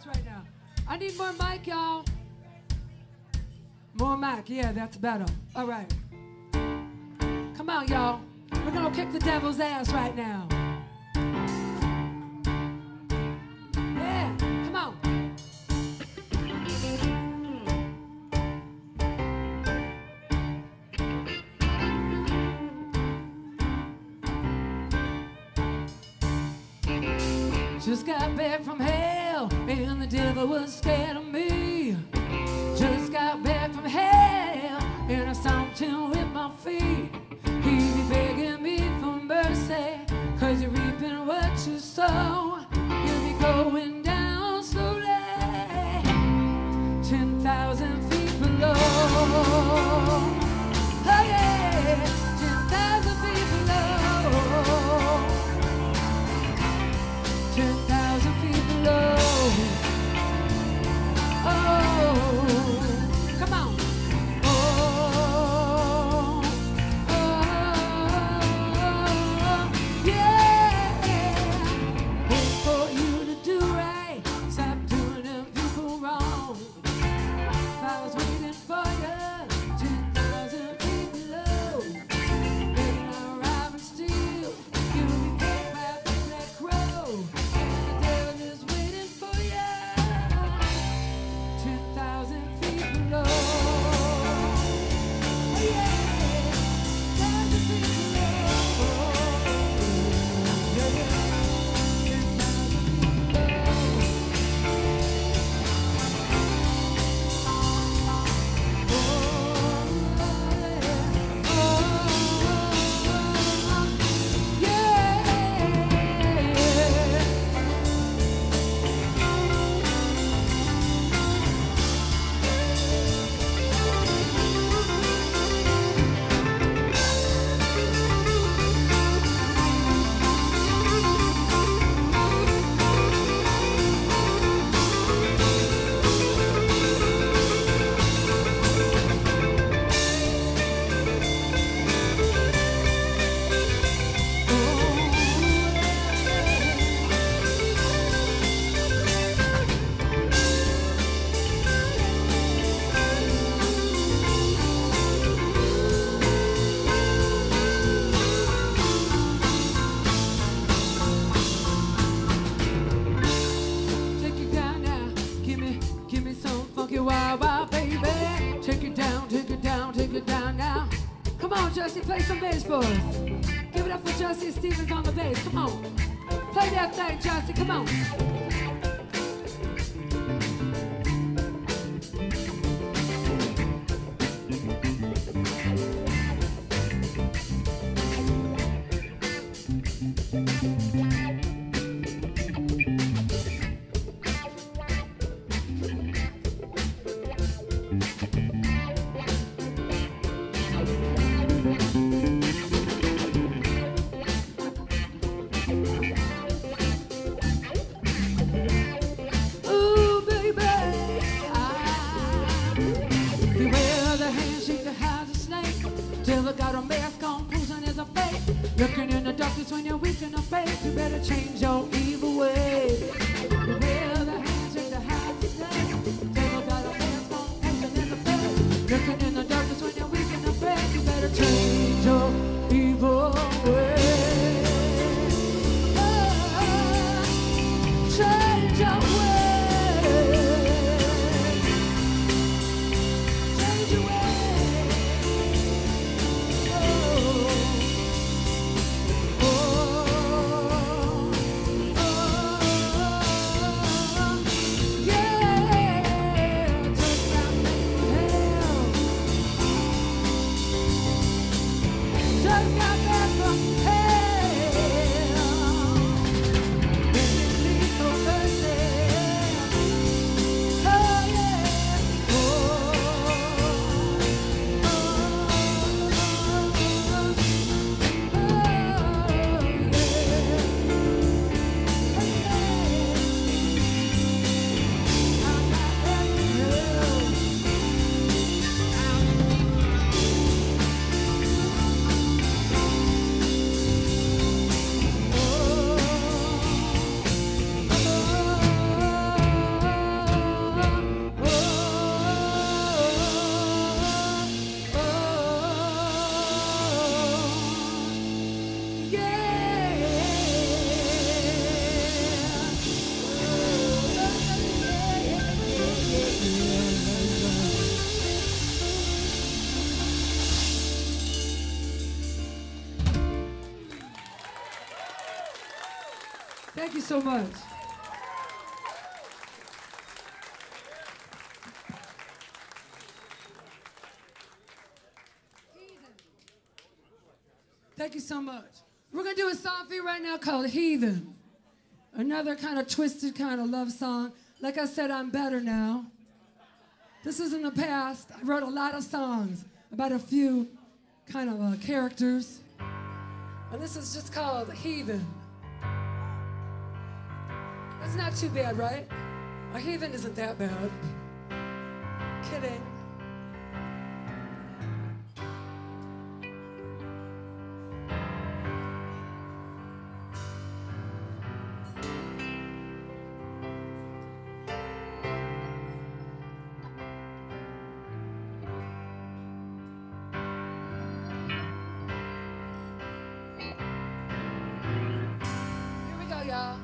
ass right now. I need more mic, y'all. More mic, yeah, that's better. All right. Come on, y'all. We're gonna kick the devil's ass right now. Yeah, come on. Just got back from hell, and the devil was scared of me. Just got back from hell, and I stomped him with my feet. He be begging me for mercy, 'cause you're reaping what you sow. You'll be going down slowly, 10,000 feet below. Oh yeah, 10,000 feet below. 10,000 feet below. Oh, come on. Oh, yeah. Wait for you to do right. Stop doing them people wrong. If I was waiting for you, 10,000 feet below. Then I'll arrive and steal. You'll be paid by that crow. And the devil is waiting for you. 10,000 feet below. Oh yeah, 10,000 feet below. Yeah, 10,000 feet below. Take it down now, give me some funky wild wild baby. Take it down, take it down, take it down now. Come on, Jesse, play some bass for us. Give it up for Jesse Stevens on the bass. Come on, play that thing, Jesse. Come on. Thank you so much. Thank you so much. We're going to do a song for you right now called Heathen. Another kind of twisted kind of love song. Like I said, I'm better now. This is in the past. I wrote a lot of songs about a few kind of characters. And this is just called Heathen. That's not too bad, right? A heathen isn't that bad. Kidding. Y'all.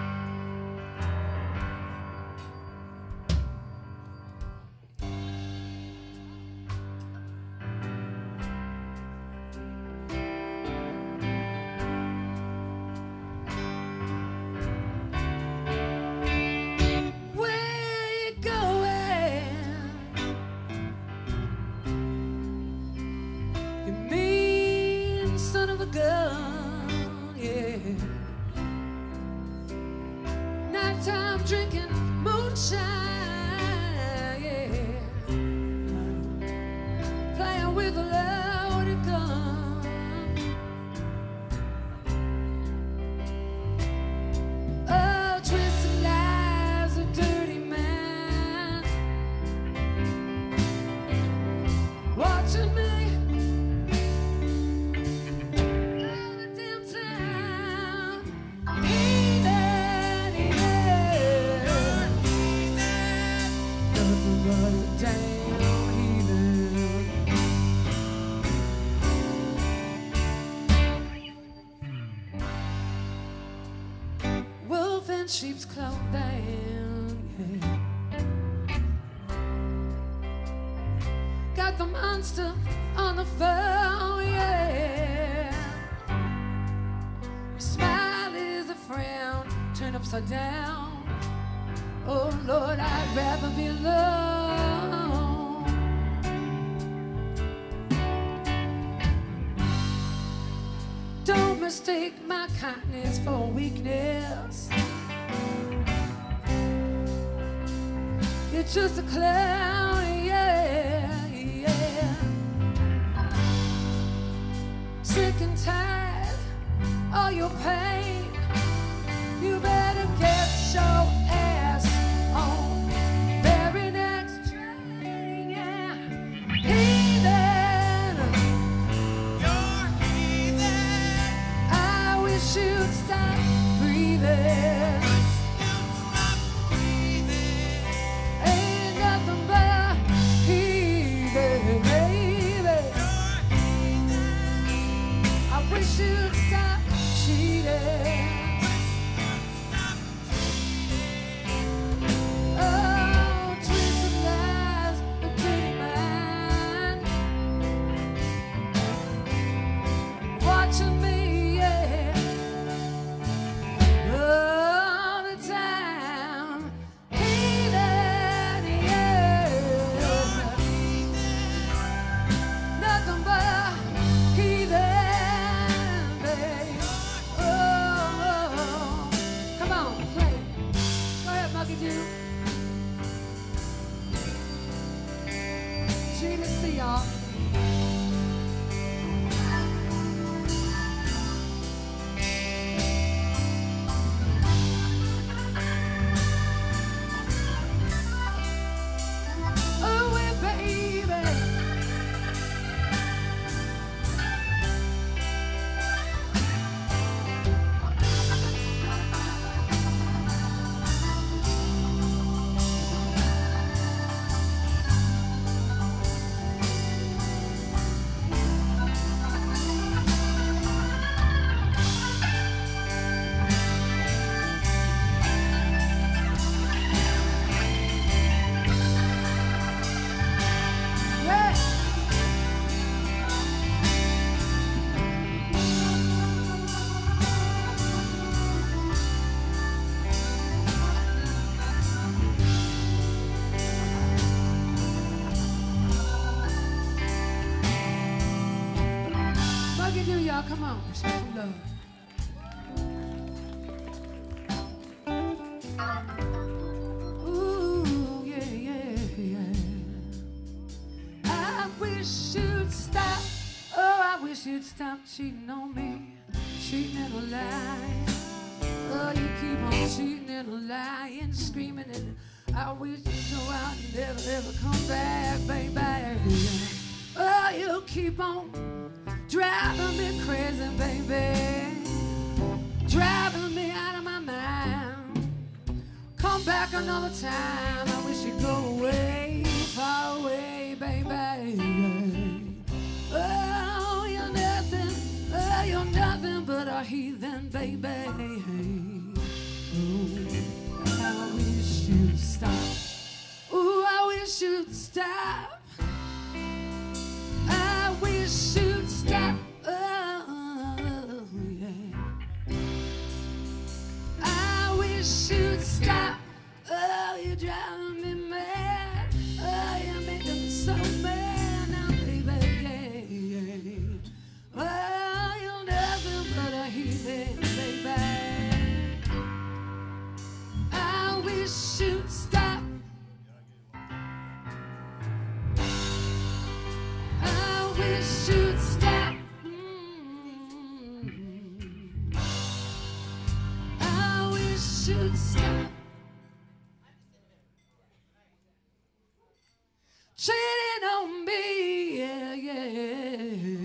Time drinking moonshine, yeah. Playing with a loaded gun. Oh, twisted lies, a dirty man. Watching me all the damn time. Wolf in sheep's clothing, yeah. Got the monster on the phone, yeah. Your smile is a frown, turned upside down. Oh Lord, I'd rather be alone. Don't mistake my kindness for weakness. You're just a clown, yeah, yeah. Sick and tired, all your pain. You better get your ass on very next train, yeah. Heathen, you're heathen. I wish you'd stop breathing. Ain't nothing but heathen, baby. I wish you'd stop cheating. come on, show some love. Ooh, yeah, yeah, yeah. I wish you'd stop. Oh, I wish you'd stop cheating on me, cheating and lying. Oh, you keep on cheating and lying, screaming, and I wish you'd go out and never, ever come back, baby. Oh, you keep on driving me crazy, baby, driving me out of my mind. Come back another time, I wish you'd go away, far away, baby. Oh, you're nothing but a heathen, baby. Oh, I wish you'd stop. Ooh, I wish you'd stop. I wish you'd stop. Oh, yeah. I wish you'd stop. Oh, you're driving me mad. Oh, you're making me so mad now, baby. Yeah. Oh, you're nothing but a heathen, baby. I wish you'd stop. I wish you'd stop. I wish you'd stop. Cheating on me, yeah, yeah.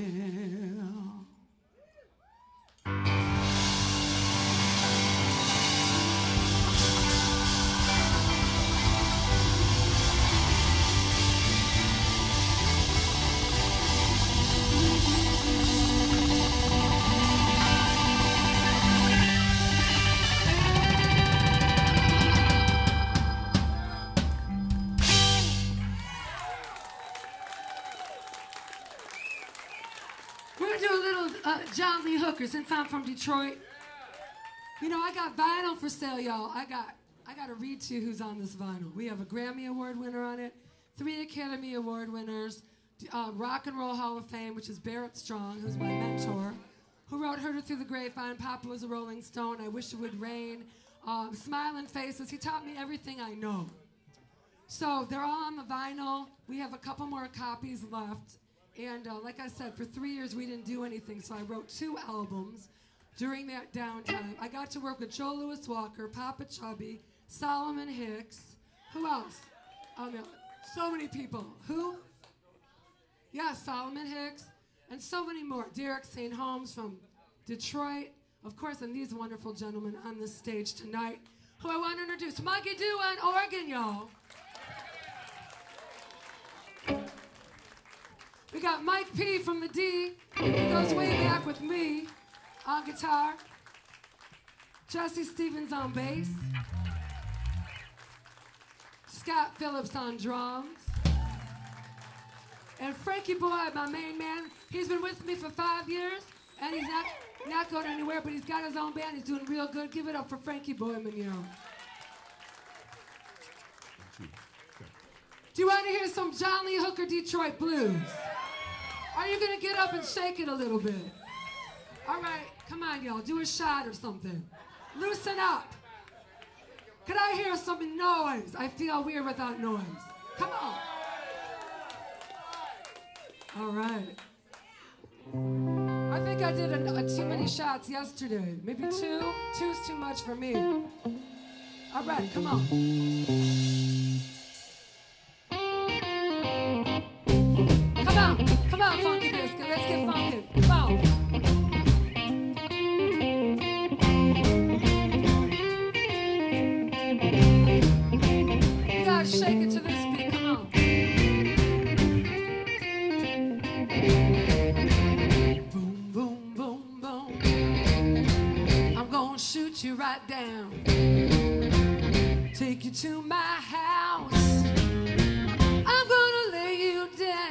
We're gonna do a little John Lee Hooker since I'm from Detroit. You know, I got vinyl for sale, y'all. I got to read to you who's on this vinyl. We have a Grammy Award winner on it, 3 Academy Award winners, Rock and Roll Hall of Fame, which is Barrett Strong, who's my mentor, who wrote Heard It Through the Grapevine, Papa Was a Rolling Stone, I Wish It Would Rain, Smiling Faces. He taught me everything I know. So they're all on the vinyl. We have a couple more copies left. And like I said, for 3 years we didn't do anything, so I wrote 2 albums during that downtime. I got to work with Joe Louis Walker, Papa Chubby, Solomon Hicks. Who else? Oh, no, so many people. Who? Yeah, Solomon Hicks, and so many more. Derek St. Holmes from Detroit, of course, and these wonderful gentlemen on this stage tonight, who I want to introduce. Mikey Doo on organ, y'all. We got Mike P from the D, who goes way back with me on guitar. Jesse Stevens on bass. Scott Phillips on drums. And Frankie Boy, my main man, he's been with me for 5 years, and he's not going anywhere, but he's got his own band. He's doing real good. Give it up for Frankie Boy Manero. Do you want to hear some John Lee Hooker Detroit blues? Are you going to get up and shake it a little bit? All right, come on, y'all. Do a shot or something. Loosen up. Could I hear some noise? I feel weird without noise. Come on. All right. I think I did too many shots yesterday. Maybe 2? 2's too much for me. All right, come on. Come on, Funky Biscuit. Let's get funky. Come on. You gotta shake it to this beat. Come on. Boom, boom, boom, boom. I'm gonna shoot you right down. Take you to my house. I'm gonna lay you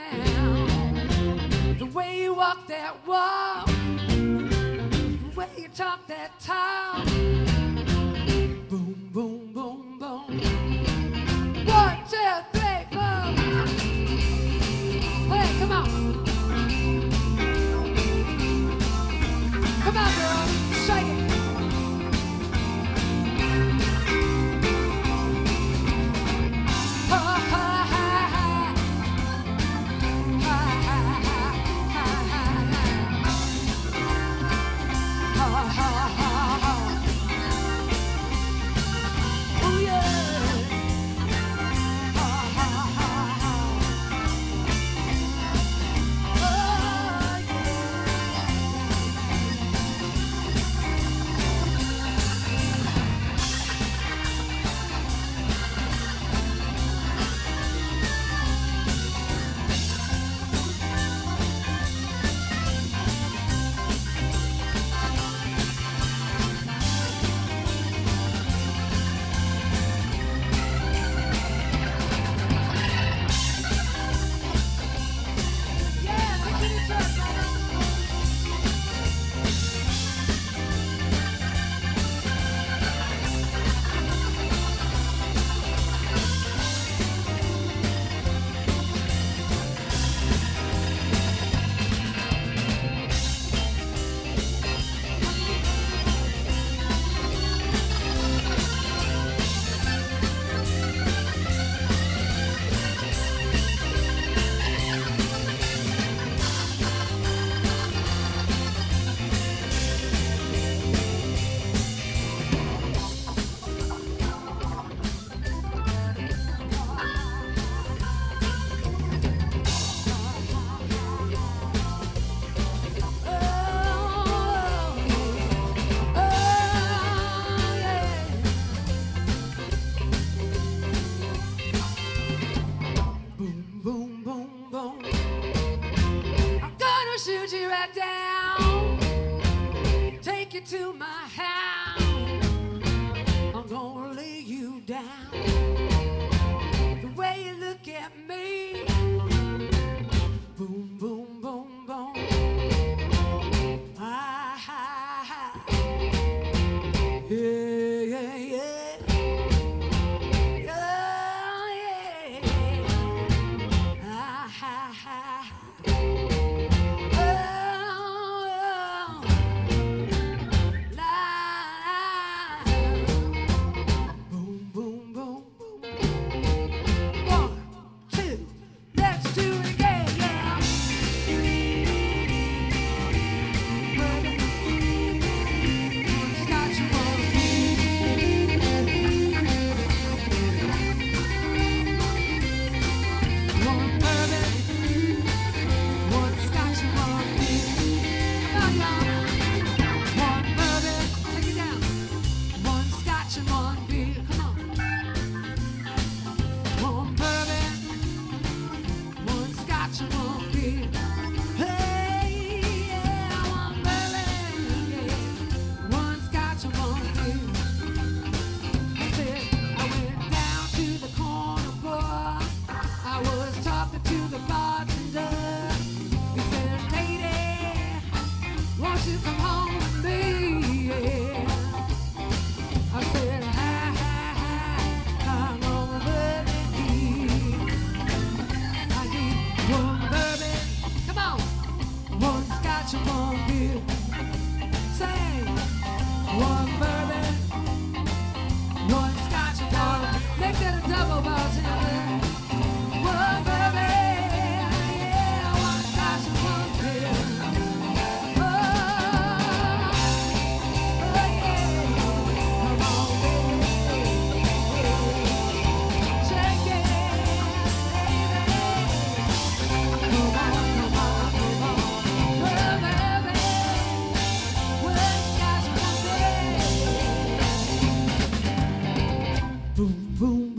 down. The way you walk that walk, the way you talk that talk. Boom, boom, boom, boom. 1, 2, 3, 4. Hey, come on. down. The way you look at me, boom, boom, boom, boom. Ah, ha, ha. Yeah, yeah, yeah. Oh, yeah. Ah, ha, ha. Boom, boom.